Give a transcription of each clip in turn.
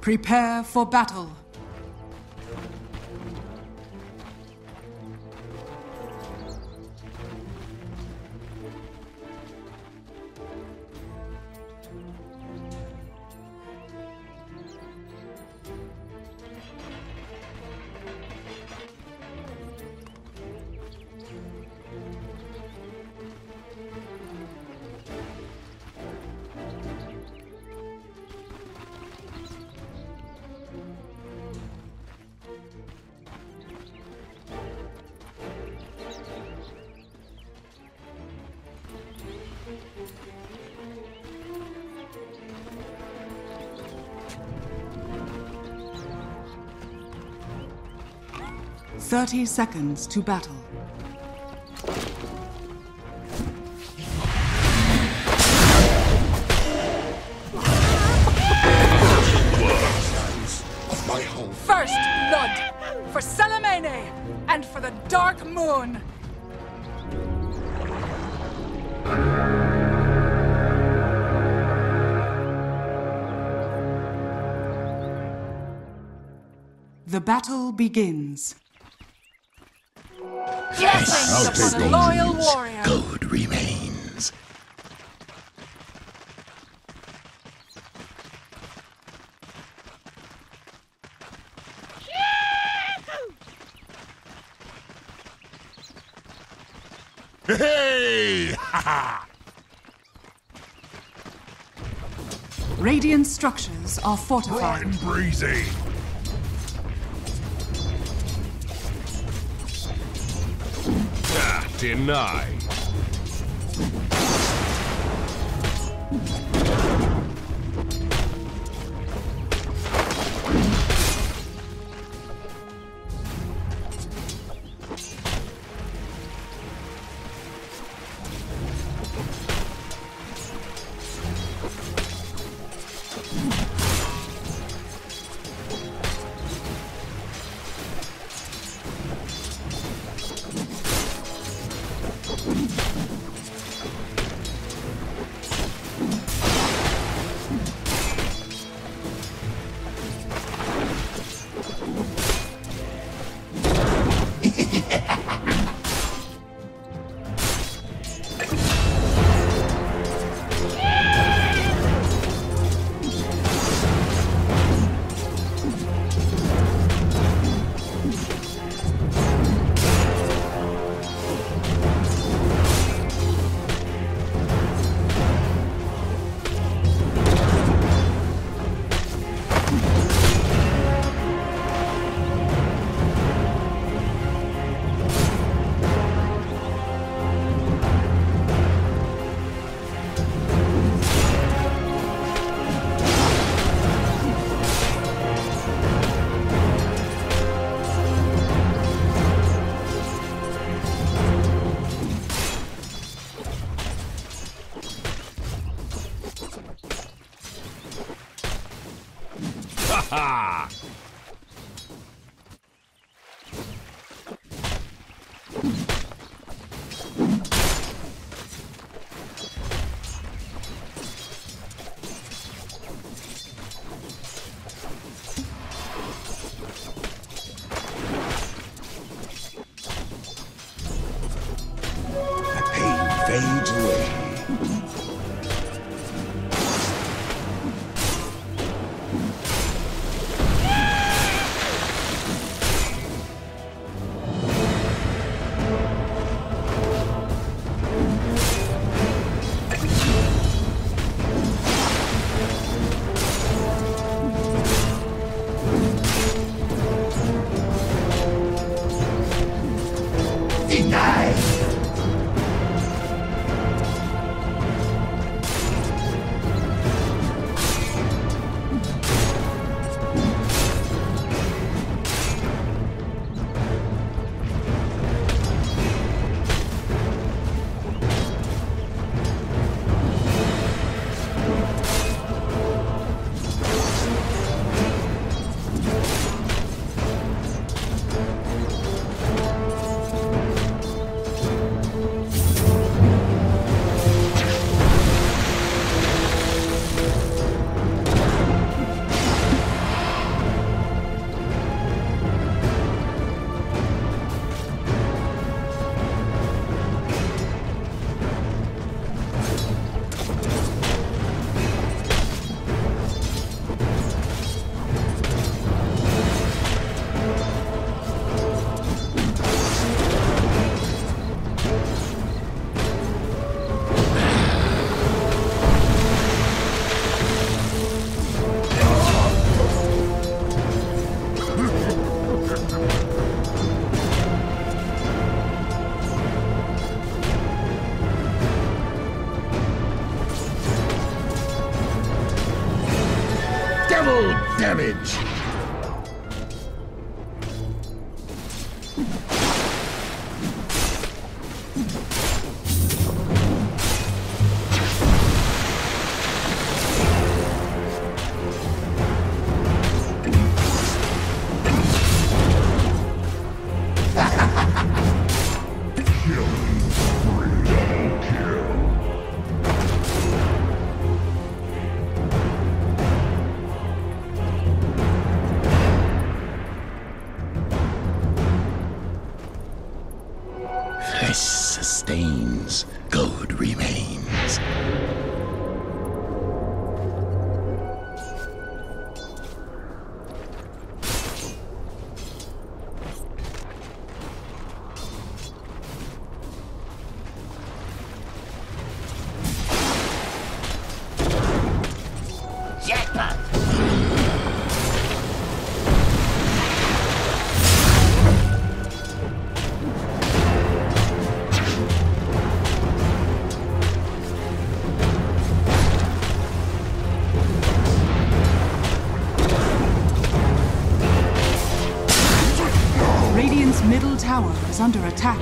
Prepare for battle. "30 seconds to battle. Of my home. First blood for Salamene and for the Dark Moon. The battle begins. Blessings upon a loyal warrior. Gold remains. Hey! Radiant structures are fortified. Bright and breezy. Denied. Ha! The pain fades away. damage. Flesh sustains, gold remains. Jackpot! Radiant's middle tower is under attack.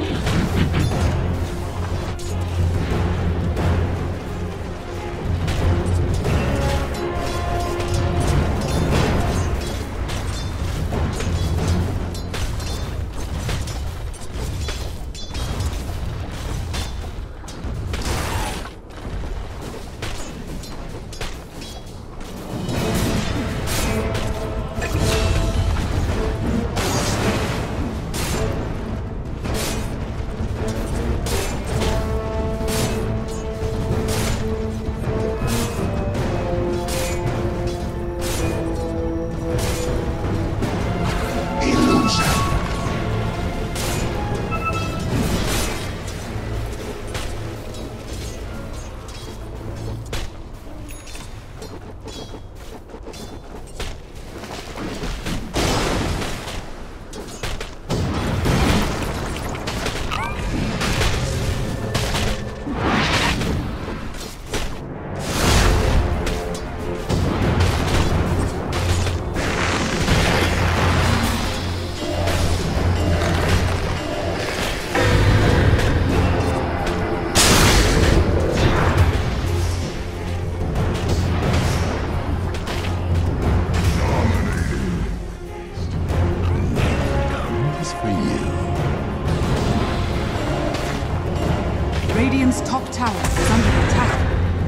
Radiant's top tower is under attack.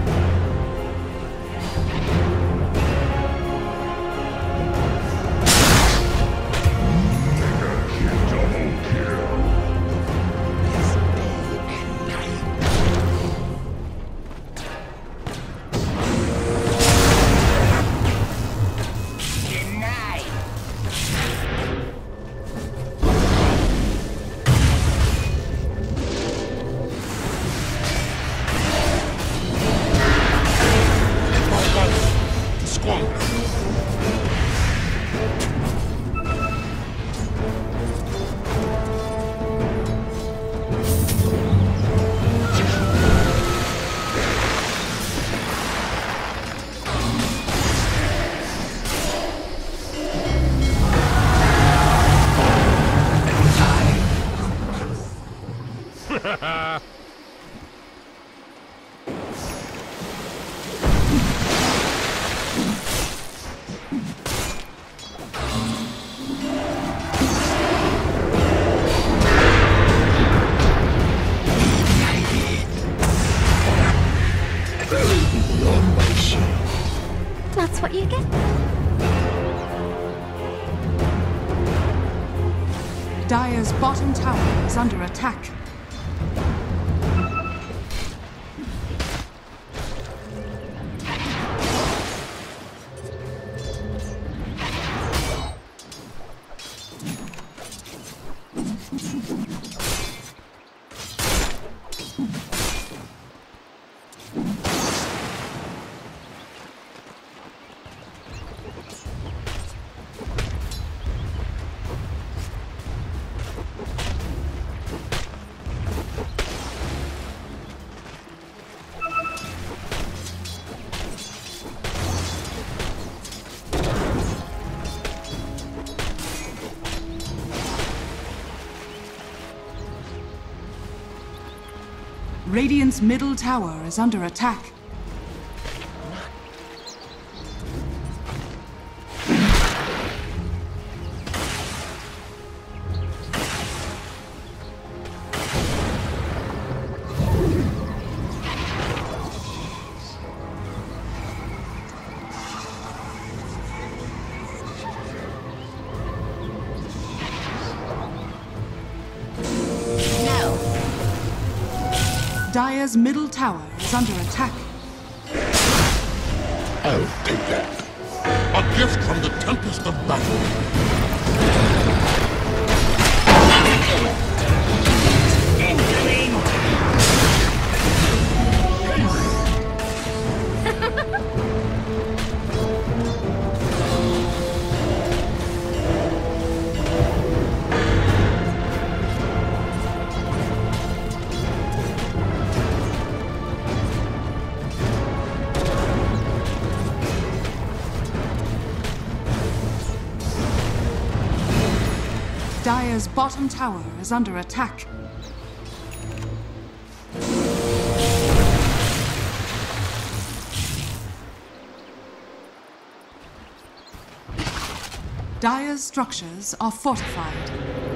That's what you get. Dire's bottom tower is under attack. Radiant's middle tower is under attack. Dire's middle tower is under attack. I'll take that. A gift from the Tempest of Battle. Dire's bottom tower is under attack. Dire's structures are fortified.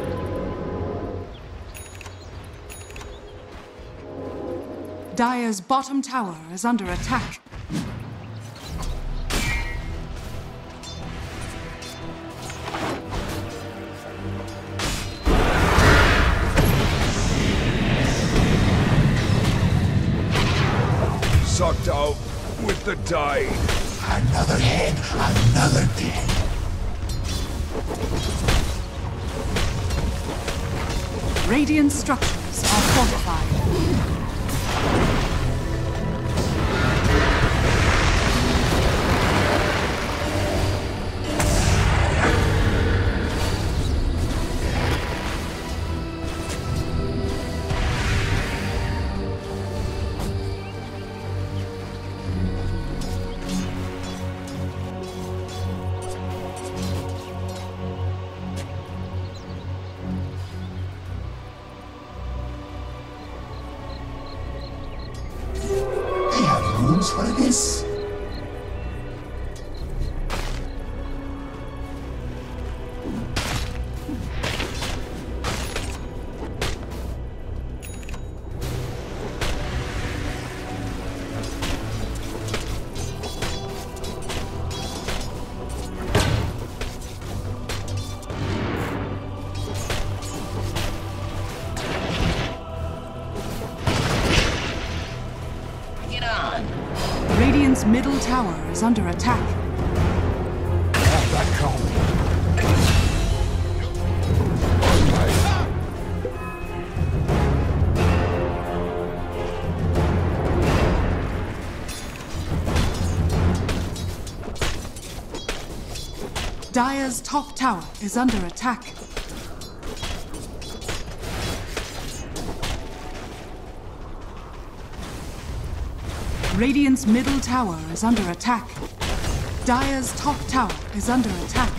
Dire's bottom tower is under attack. Sucked out with the tide. Another head, another dead. Radiant structures are fortified. For this. Radiant's middle tower is under attack. Have that come. Dire's top tower is under attack. Radiant's middle tower is under attack. Dire's top tower is under attack.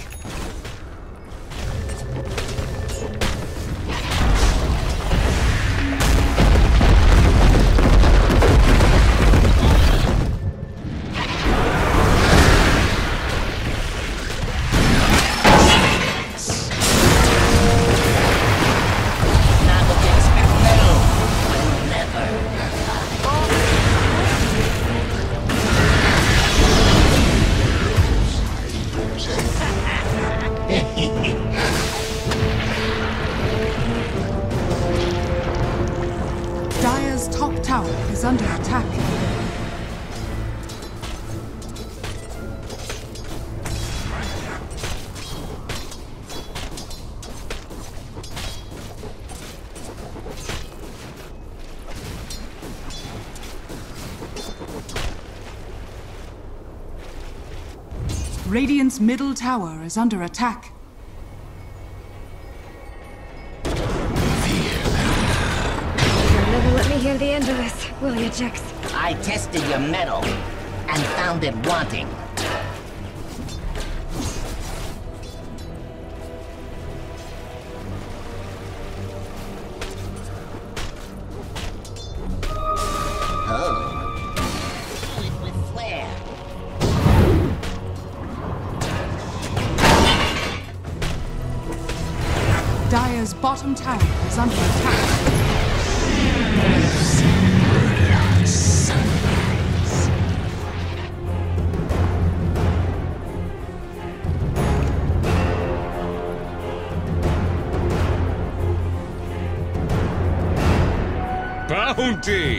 Dire's top tower is under attack. Radiant's middle tower is under attack. You'll never let me hear the end of this, will you, Jax? I tested your metal and found it wanting. Dire's bottom tower is under attack. Bounty!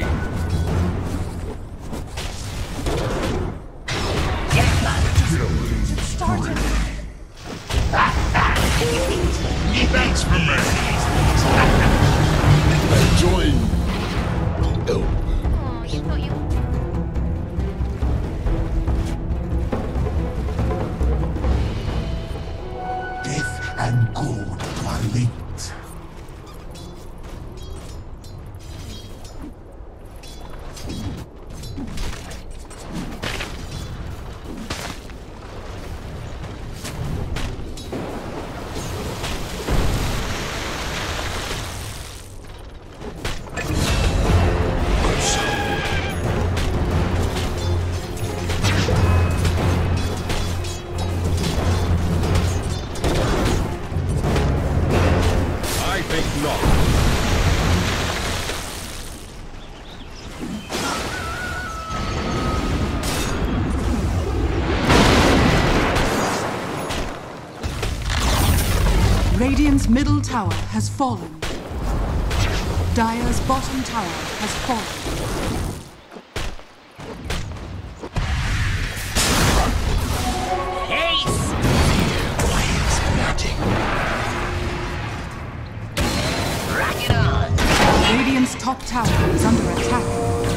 Started. That's for me. Join the elk. Oh, you thought you... Death and good are linked. I think not. Radiant's middle tower has fallen. Dire's bottom tower has fallen. Rock it on! Radiant's top tower is under attack.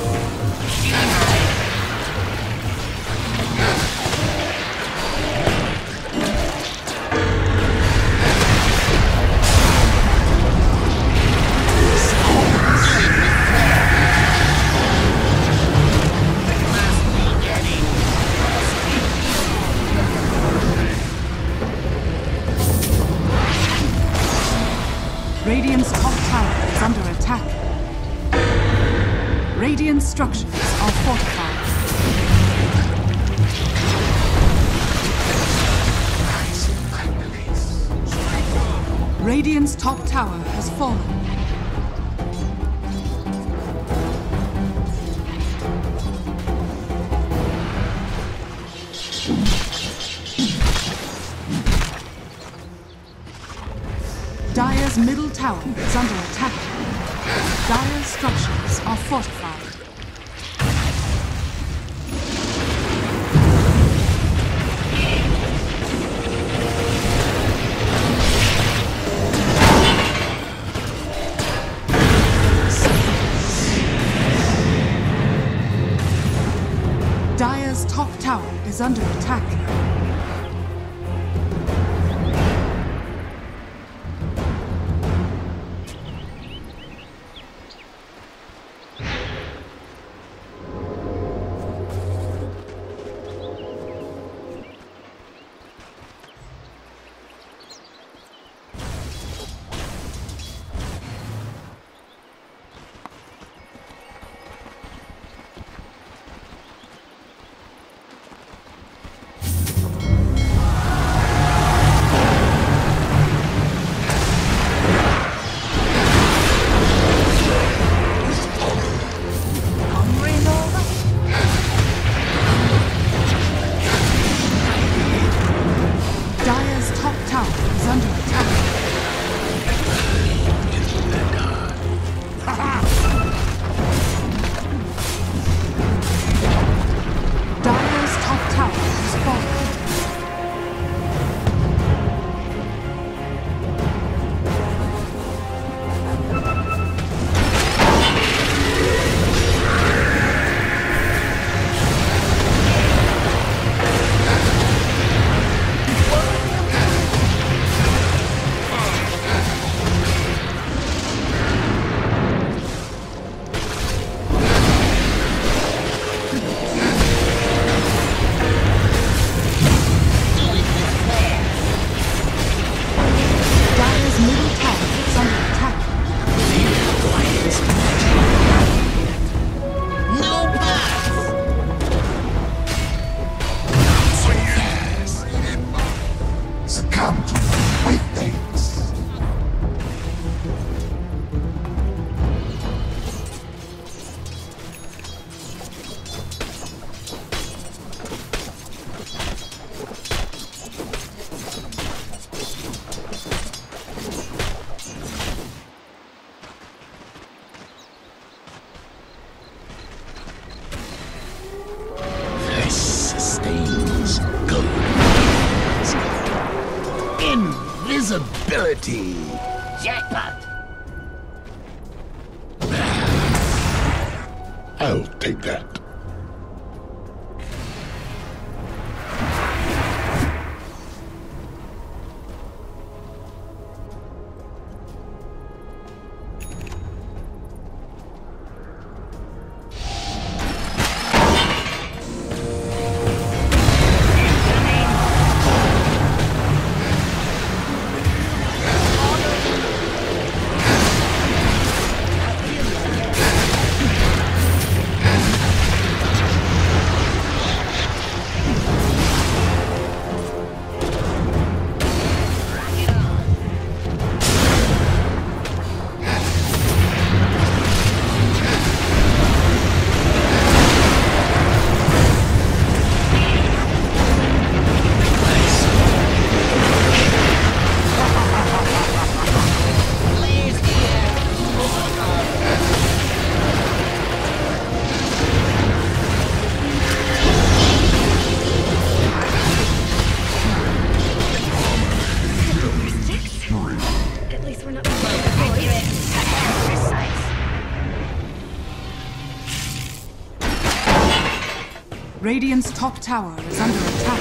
Radiant's top tower is under attack. Radiant structures are fortified. Radiant's top tower has fallen. Dire's middle tower is under attack. Dire's structures are fortified. Dire's top tower is under attack. ability. Jackpot! I'll take that. At least we're not Radiant's top tower is under attack.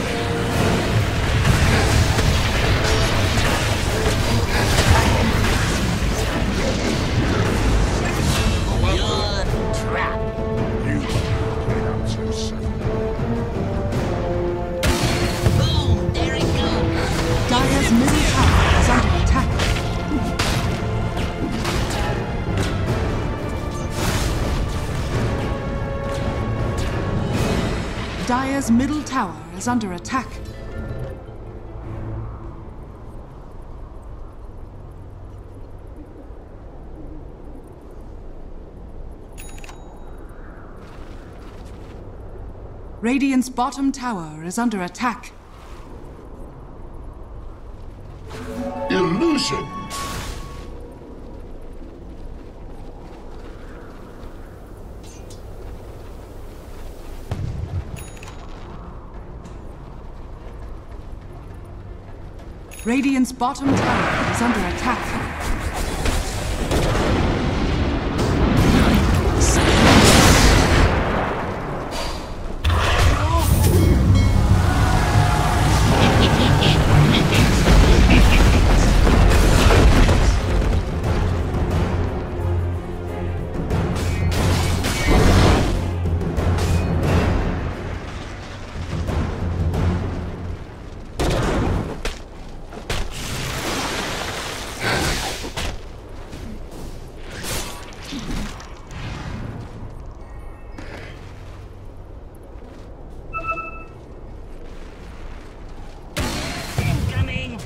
Good trap. You played out so safe. Boom! There it goes. Dire's middle tower is under attack. Dire's middle tower is under attack. Radiant's bottom tower is under attack. Illusion! Radiant's bottom tower is under attack. Incoming!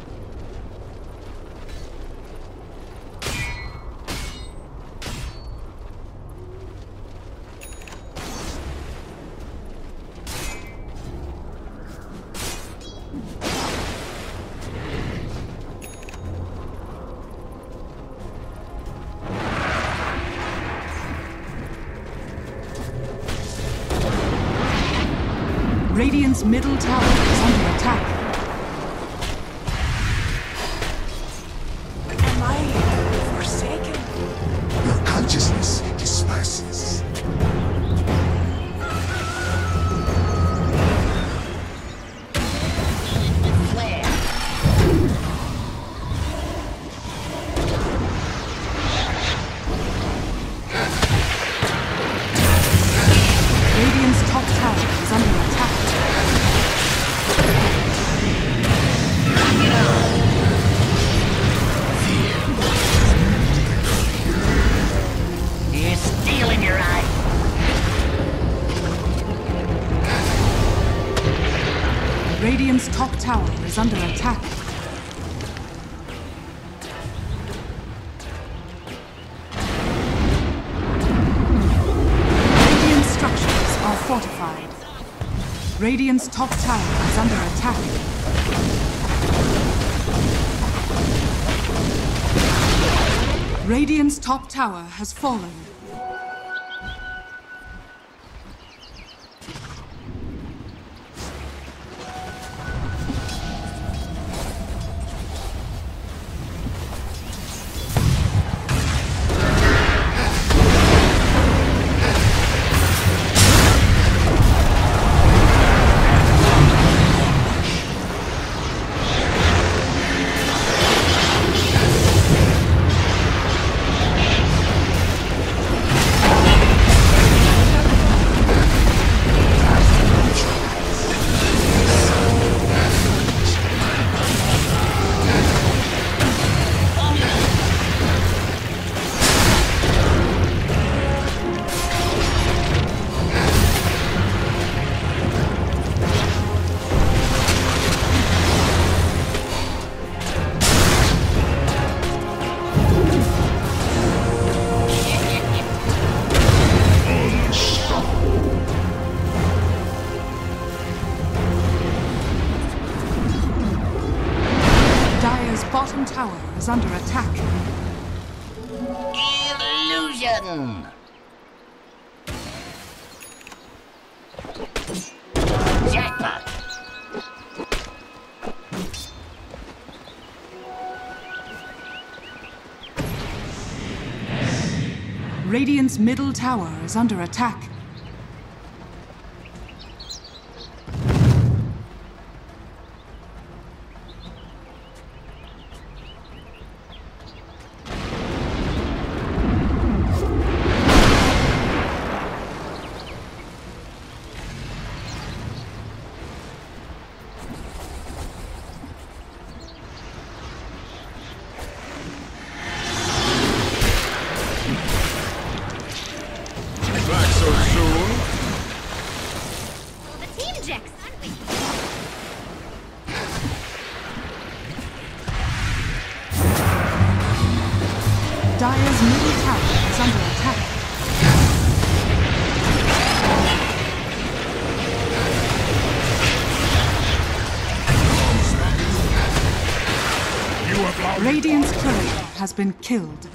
Radiant's middle tower is under attack. Am I forsaken? Your consciousness disperses. Flare! Radiant's top tower is under attack. You're stealing your eye. Radiant's top tower is under attack. Radiant structures are fortified. Radiant's top tower is under attack. Radiant's top tower has fallen. button. Jackpot. Radiant's middle tower is under attack. Back so soon? The team Jax, aren't we? Dire's middle tower is under attack. You have lost. Radiant's courier has been killed.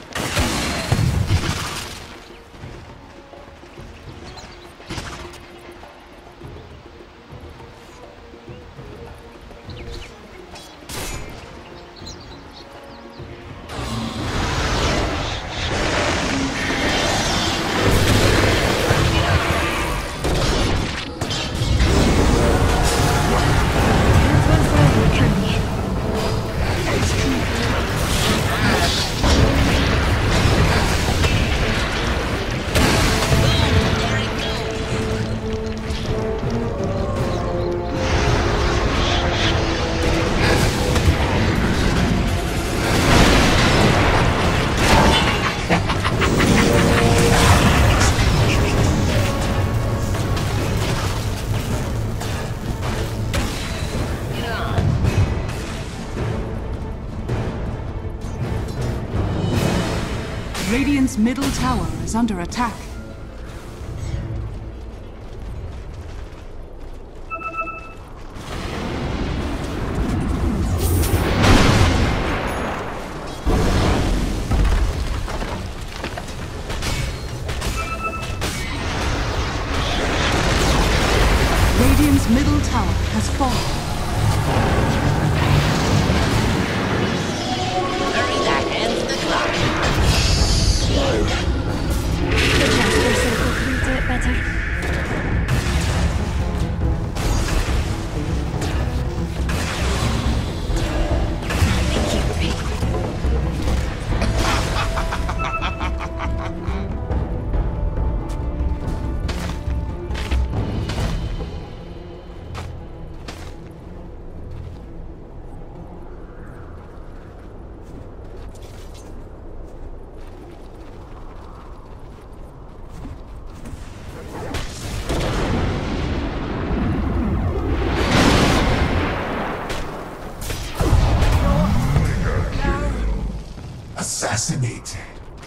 That's one for you, Kanye. Get on. Radiant's middle tower is under attack. Radiant's middle tower has fallen. Hurry, that ends the clock. The transfer circle couldn't do it better. Thank you, Ray. Assassinated.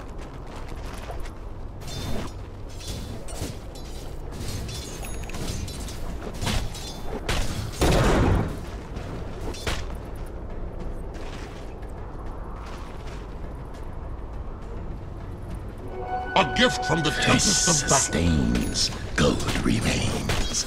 A gift from the tempest of battle. Sustains. Gold remains.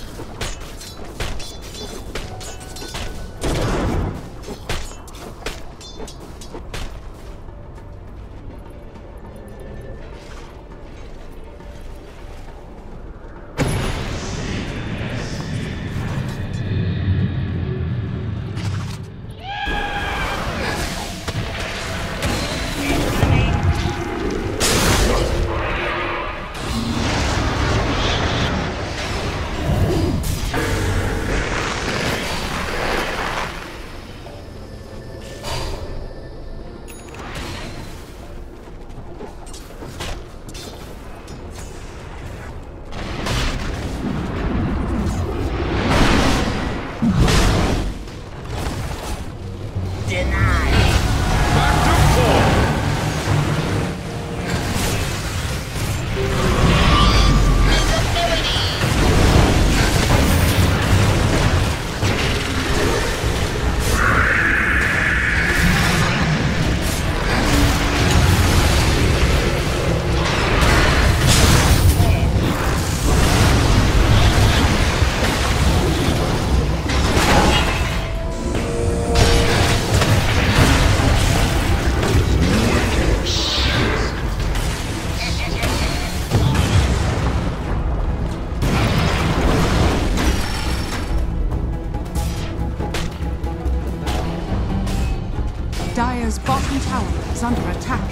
is under attack.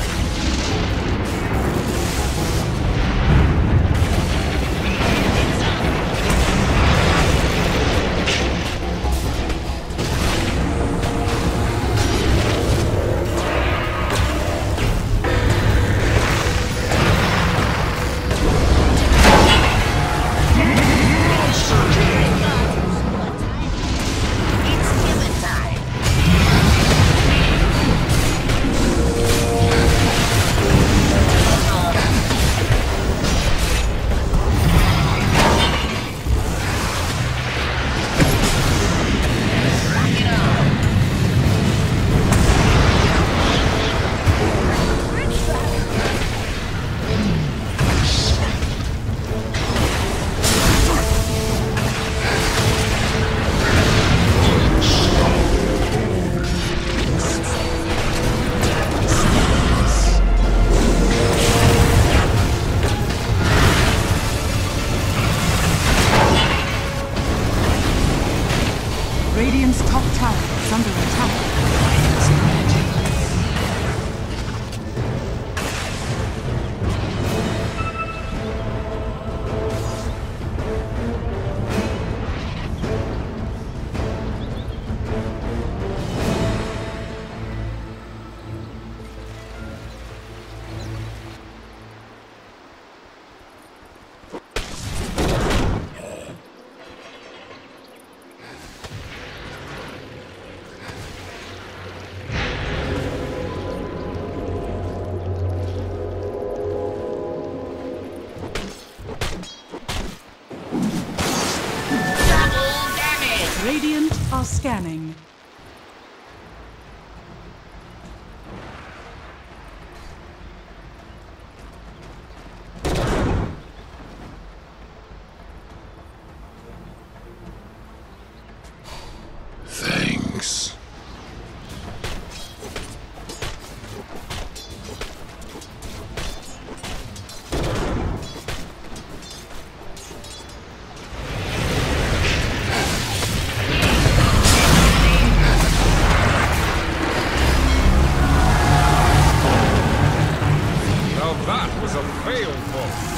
Radiant's top tower is under attack. Radiant are scanning. Thanks. Now that was a fail vote.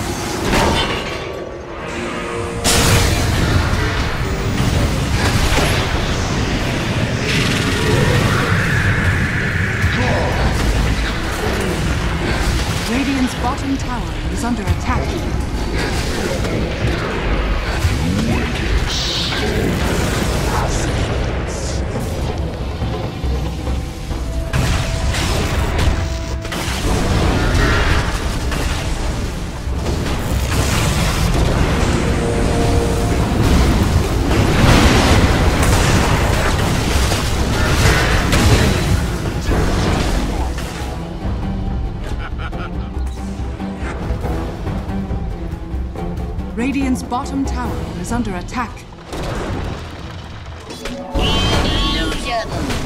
Radiant's bottom tower is under attack. Radiant's bottom tower is under attack. Illusion!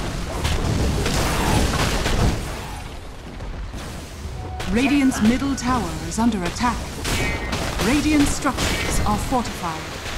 Radiant's middle tower is under attack. Radiant structures are fortified.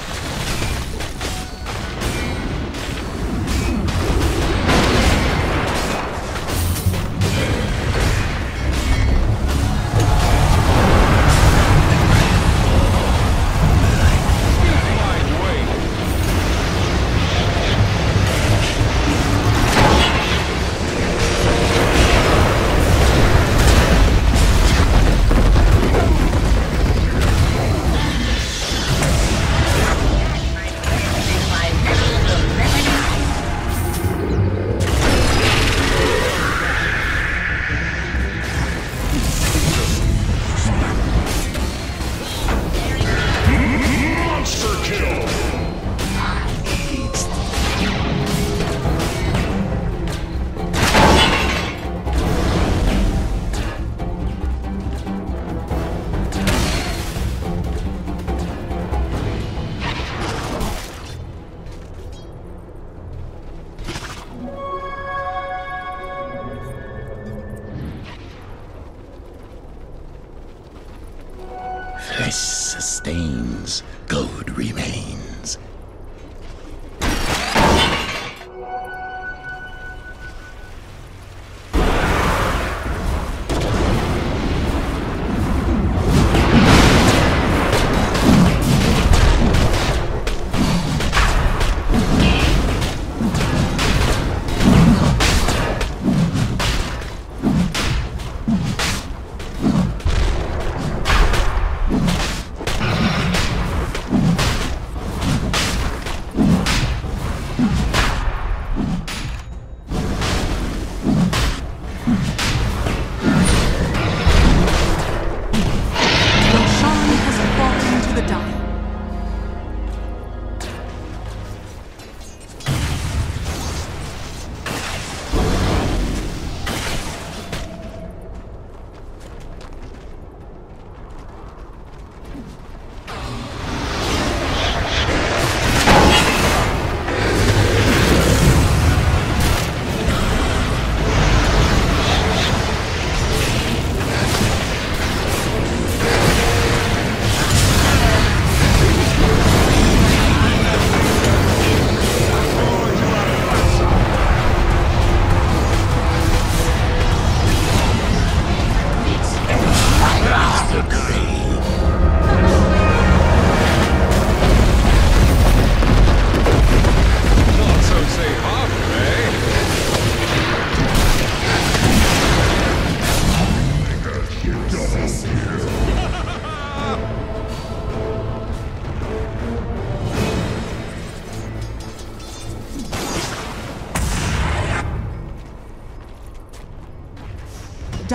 Flesh sustains, gold remains.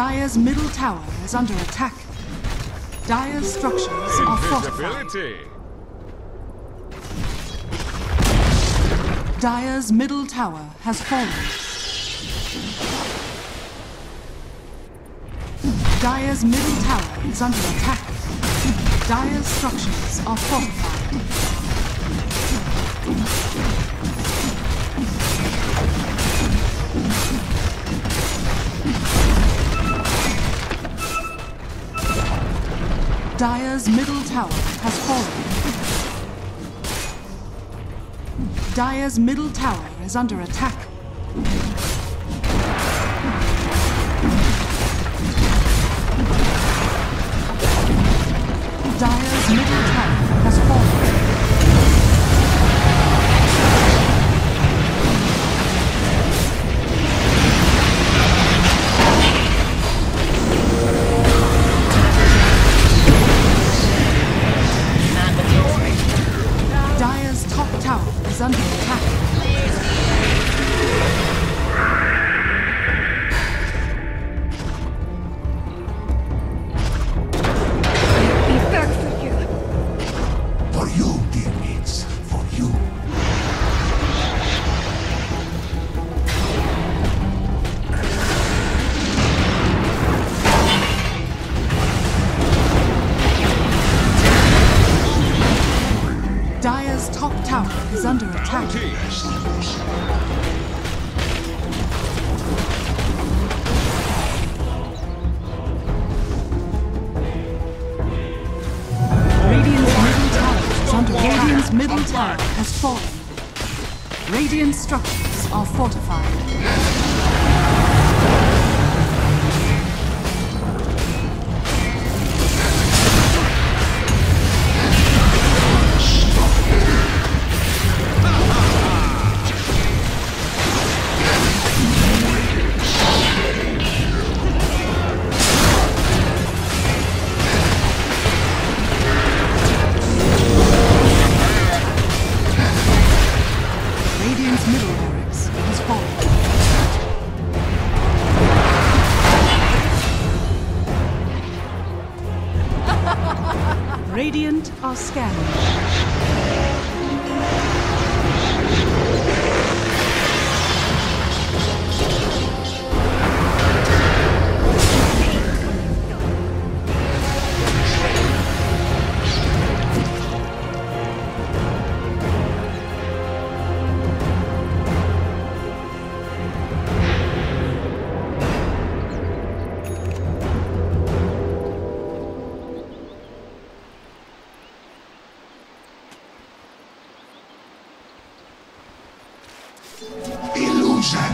Dire's middle tower is under attack. Dire's structures are fortified. Invisibility. Dire's middle tower has fallen. Dire's middle tower is under attack. Dire's structures are fortified. Dire's middle tower has fallen. Dire's middle tower is under attack. Dire's middle tower has fallen. Dire's top tower is under attack. Be back for you. For you, dear mates, for you. Dire's top tower is under attack. Radiant's middle tower is under attack. Radiant's middle tower has fallen. Radiant structures are fortified. Radiant's middle barracks has fallen. Radiant are scanning. Illusion.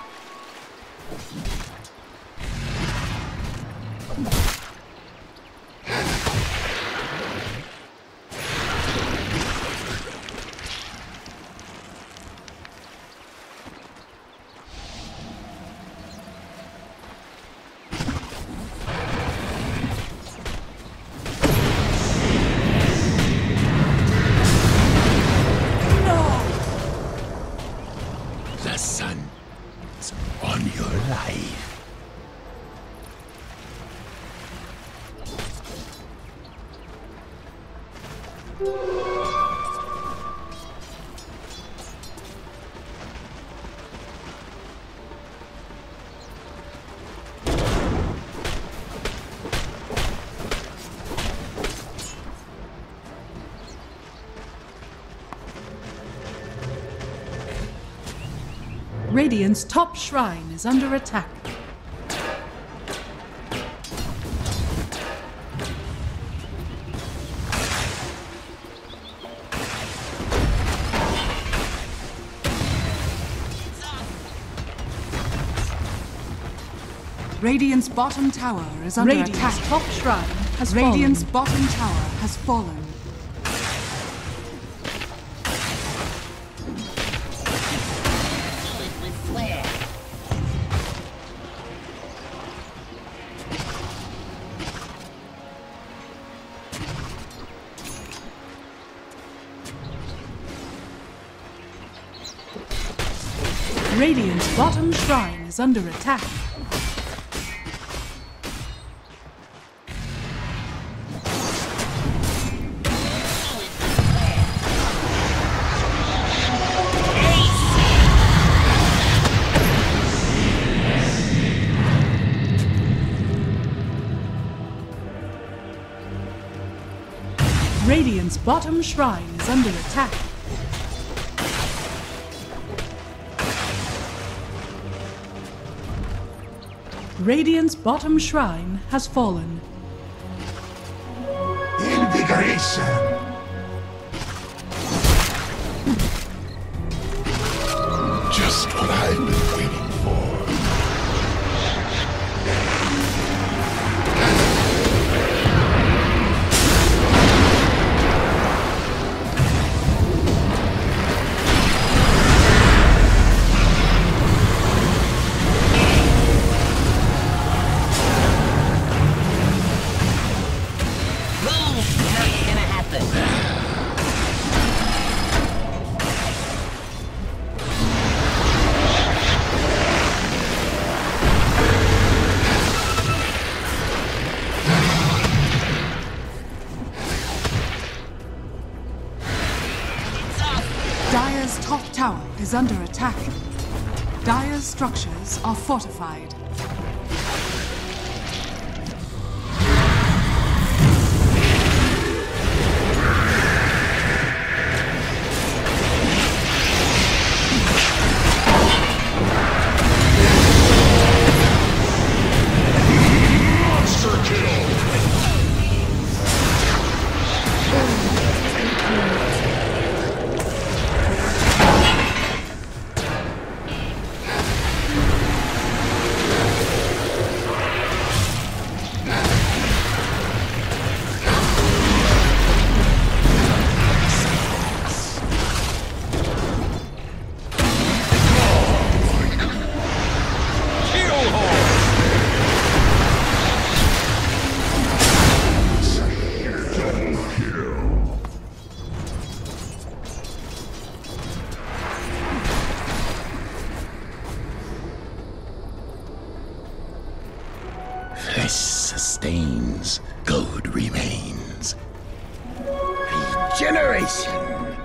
The sun is on your life. Radiant's top shrine is under attack. Radiant's bottom tower is under attack. Radiant's top shrine has fallen. Radiant's bottom tower has fallen. Radiant's bottom shrine is under attack. Radiant's bottom shrine is under attack. Radiant's bottom shrine has fallen. Invigoration! Just what I've been waiting for. Nothing's gonna happen. Dire's top tower is under attack. Dire's structures are fortified. Flesh sustains, gold remains. Regeneration!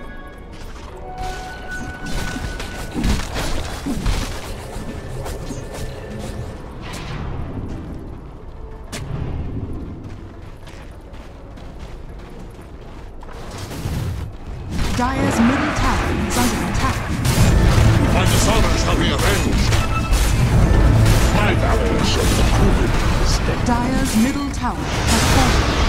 Dire's middle tower is under attack. My dishonor shall be avenged! My valor shall be proven. Dire's middle tower has fallen.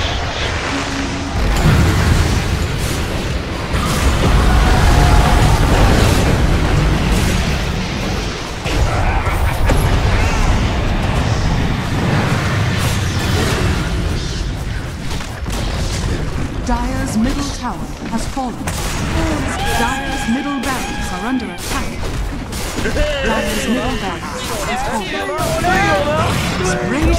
Dire's middle tower has fallen. Dire's middle barracks are under attack. Dire's middle barracks has fallen. Radiant's